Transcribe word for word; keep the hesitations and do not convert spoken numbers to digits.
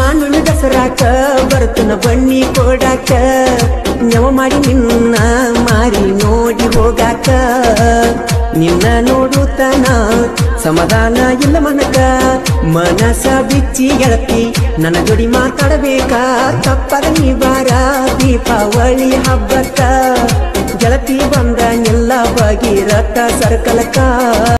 ನಾನು ದಸರಾಕ ಬರ್ತನ ಬನ್ನಿ ಕೊಡಾಕ ನವ ಮಾಡಿ ನಿನ್ನ ಮಾರಿ ನೋಡಿ ಹೋಗಾಕ ನಿನ್ನ ನೋಡುತ್ತಾನ ಸಮಾಧಾನ ಇಲ್ಲ ಮನಕ ಮನಸ ಬಿಚ್ಚಿ ಗೆಳತಿ ನನ್ನ ಜೋಡಿ ಮಾತಾಡಬೇಕ ತಪ್ಪದ ನೀ ಬಾರ ದೀಪಾವಳಿ ಹಬ್ಬಕ್ಕ ಗೆಳತಿ ಬಂದ ಎಲ್ಲ ಭಗೀರಥ ಸರ್ಕಲಕ್ಕ